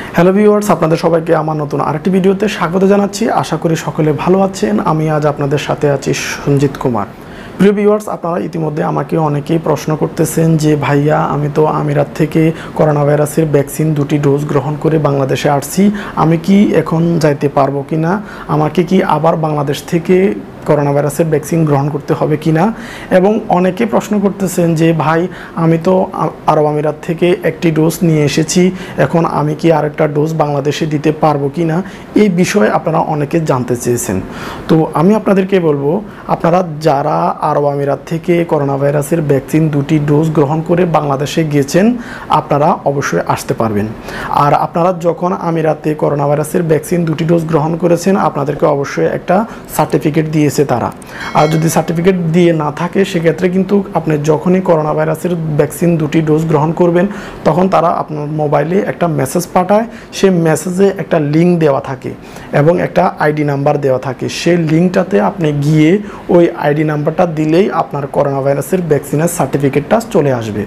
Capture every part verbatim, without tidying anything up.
Hello viewers, আপনাদের সবাইকে আমার নতুন আরেকটি ভিডিওতে স্বাগত জানাচ্ছি। আশা করি সকলে ভালো আছেন। আমি আজ আপনাদের সাথে আছি সঞ্জিত কুমার। প্রিয় ভিউয়ার্স, আপনারা ইতিমধ্যে আমাকে অনেকেই প্রশ্ন করতেছেন যে ভাইয়া, আমি তো আমিরাত থেকে করোনা ভাইরাসের ভ্যাকসিন দুটি ডোজ গ্রহণ করে বাংলাদেশে আসছি, আমি কি এখন যাইতে পারবো কি না, আমাকে কি আবার বাংলাদেশ থেকে করোনা ভাইরাসের ভ্যাকসিন গ্রহণ করতে হবে কি না। এবং অনেকে প্রশ্ন করতেছেন যে ভাই, আমি তো আরব আমিরাত থেকে একটি ডোজ নিয়ে এসেছি, এখন আমি কি আরেকটা ডোজ বাংলাদেশে দিতে পারবো কি না, এই বিষয়ে আপনারা অনেকে জানতে চেয়েছেন। তো আমি আপনাদেরকে বলবো, আপনারা যারা আরব আমিরাত থেকে করোনা ভাইরাসের ভ্যাকসিন দুটি ডোজ গ্রহণ করে বাংলাদেশে গেছেন, আপনারা অবশ্যই আসতে পারবেন। আর আপনারা যখন আমিরাতে করোনা ভাইরাসের ভ্যাকসিন দুটি ডোজ গ্রহণ করেছেন, আপনাদেরকে অবশ্যই একটা সার্টিফিকেট দিয়ে তারা। আর যদি সার্টিফিকেট দিয়ে না থাকে, সেক্ষেত্রে কিন্তু আপনি যখনই করোনা ভাইরাসের ভ্যাকসিন দুটি ডোজ গ্রহণ করবেন, তখন তারা আপনার মোবাইলে একটা মেসেজ পাঠায়। সেই মেসেজে একটা লিঙ্ক দেওয়া থাকে এবং একটা আইডি নাম্বার দেওয়া থাকে। সেই লিঙ্কটাতে আপনি গিয়ে ওই আইডি নাম্বারটা দিলেই আপনার করোনা ভাইরাসের ভ্যাকসিনের সার্টিফিকেটটা চলে আসবে।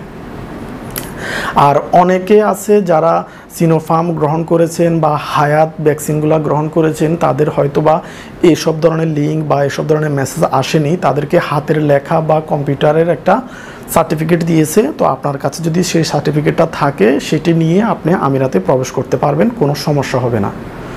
আর অনেকে আছে যারা সিনোফার্ম গ্রহণ করেছেন বা হায়াত ভ্যাকসিনগুলো গ্রহণ করেছেন, তাদের হয়তো বা এইসব ধরনের লিঙ্ক বা এসব ধরনের মেসেজ আসেনি, তাদেরকে হাতের লেখা বা কম্পিউটারের একটা সার্টিফিকেট দিয়েছে। তো আপনার কাছে যদি সেই সার্টিফিকেটটা থাকে, সেটি নিয়ে আপনি আমিরাতে প্রবেশ করতে পারবেন, কোনো সমস্যা হবে না।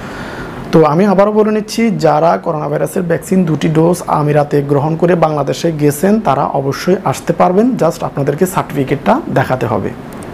তো আমি আবারও বলে নিচ্ছি, যারা করোনা ভাইরাসের ভ্যাকসিন দুটি ডোজ আমিরাতে গ্রহণ করে বাংলাদেশে গেছেন, তারা অবশ্যই আসতে পারবেন, জাস্ট আপনাদেরকে সার্টিফিকেটটা দেখাতে হবে।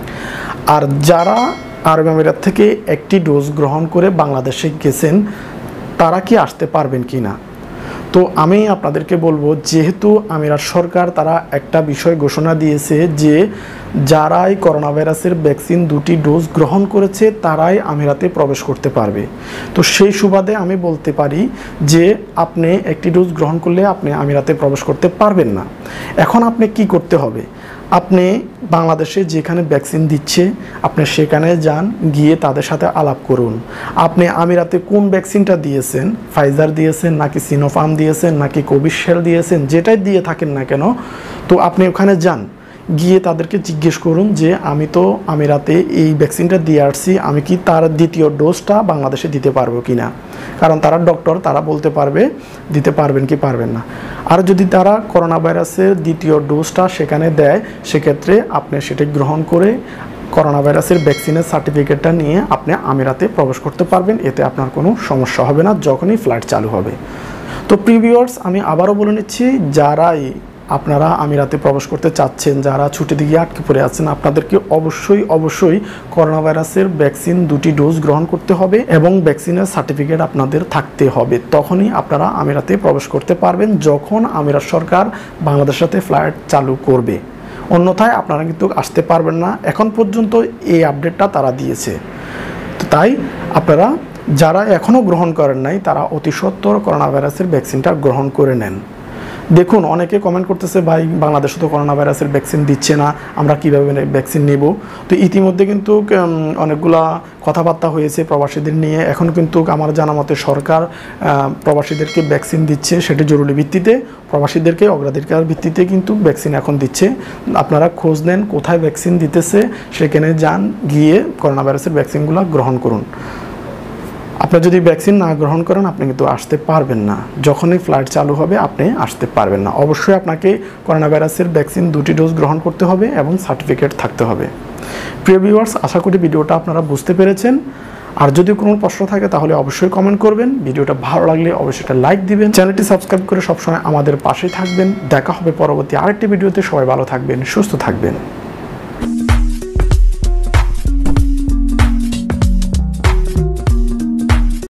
আর যারা আরব আমিরাত থেকে একটি ডোজ গ্রহণ করে বাংলাদেশে গেছেন, তারা কি আসতে পারবেন কি না। তো আমি আপনাদেরকে বলবো, যেহেতু আমিরাত সরকার তারা একটা বিষয় ঘোষণা দিয়েছে যে যারাই করোনা ভাইরাসের ভ্যাকসিন দুটি ডোজ গ্রহণ করেছে, তারাই আমিরাতে প্রবেশ করতে পারবে। তো সেই সুবাদে আমি বলতে পারি যে আপনি একটি ডোজ গ্রহণ করলে আপনি আমিরাতে প্রবেশ করতে পারবেন না। এখন আপনি কি করতে হবে, আপনি বাংলাদেশে যেখানে ভ্যাকসিন দিচ্ছে, আপনি সেখানে যান, গিয়ে তাদের সাথে আলাপ করুন। আপনি আমিরাতে কোন ভ্যাকসিনটা দিয়েছেন, ফাইজার দিয়েছেন নাকি সিনোফার্ম দিয়েছেন নাকি কোভিশিল্ড দিয়েছেন, যেটাই দিয়ে থাকেন না কেন, তো আপনি ওখানে যান, গিয়ে তাদেরকে জিজ্ঞেস করুন যে আমি তো আমিরাতে এই ভ্যাকসিনটা দিয়ে আসছি, আমি কি তার দ্বিতীয় ডোজটা বাংলাদেশে দিতে পারবো কি না। কারণ তারা ডক্টর, তারা বলতে পারবে দিতে পারবেন কি পারবেন না। আর যদি তারা করোনা ভাইরাসের দ্বিতীয় ডোজটা সেখানে দেয়, সেক্ষেত্রে আপনি সেটি গ্রহণ করে করোনা ভাইরাসের ভ্যাকসিনের সার্টিফিকেটটা নিয়ে আপনি আমিরাতে প্রবেশ করতে পারবেন। এতে আপনার কোনো সমস্যা হবে না যখনই ফ্লাইট চালু হবে। তো প্রিভিউয়ার্স, আমি আবারও বলে নিচ্ছি, যারাই আপনারা আমিরাতে প্রবেশ করতে চাচ্ছেন, যারা ছুটি দিয়ে আটকে পড়ে আছেন, আপনাদেরকে অবশ্যই অবশ্যই করোনা ভাইরাসের ভ্যাকসিন দুটি ডোজ গ্রহণ করতে হবে এবং ভ্যাকসিনের সার্টিফিকেট আপনাদের থাকতে হবে। তখনই আপনারা আমিরাতে প্রবেশ করতে পারবেন, যখন আমিরাত সরকার বাংলাদেশের সাথে ফ্লাইট চালু করবে। অন্যথায় আপনারা কিন্তু আসতে পারবেন না। এখন পর্যন্ত এই আপডেটটা তারা দিয়েছে। তো তাই আপনারা যারা এখনও গ্রহণ করেন নাই, তারা অতি সত্বর করোনা ভাইরাসের ভ্যাকসিনটা গ্রহণ করে নেন। দেখুন, অনেকে কমেন্ট করতেছে, ভাই বাংলাদেশে তো করোনা ভাইরাসের ভ্যাকসিন দিচ্ছে না, আমরা কীভাবে ভ্যাকসিন নেব। তো ইতিমধ্যে কিন্তু অনেকগুলা কথাবার্তা হয়েছে প্রবাসীদের নিয়ে। এখন কিন্তু আমার জানা মতে সরকার প্রবাসীদেরকে ভ্যাকসিন দিচ্ছে, সেটি জরুরি ভিত্তিতে, প্রবাসীদেরকে অগ্রাধিকার ভিত্তিতে কিন্তু ভ্যাকসিন এখন দিচ্ছে। আপনারা খোঁজ নেন কোথায় ভ্যাকসিন দিতেছে, সেখানে যান, গিয়ে করোনা ভাইরাসের ভ্যাকসিনগুলো গ্রহণ করুন। আপনি যদি ভ্যাকসিন না গ্রহণ করেন, আপনি কিন্তু আসতে পারবেন না। যখনই ফ্লাইট চালু হবে, আপনি আসতে পারবেন না। অবশ্যই আপনাকে করোনা ভাইরাসের ভ্যাকসিন দুটি ডোজ গ্রহণ করতে হবে এবং সার্টিফিকেট থাকতে হবে। প্রিয় ভিউয়ার্স, আশা করি ভিডিওটা আপনারা বুঝতে পেরেছেন। আর যদি কোনো প্রশ্ন থাকে তাহলে অবশ্যই কমেন্ট করবেন। ভিডিওটা ভালো লাগলে অবশ্যই একটা লাইক দিবেন। চ্যানেলটি সাবস্ক্রাইব করে সবসময় আমাদের পাশেই থাকবেন। দেখা হবে পরবর্তী আরেকটি ভিডিওতে। সবাই ভালো থাকবেন, সুস্থ থাকবেন।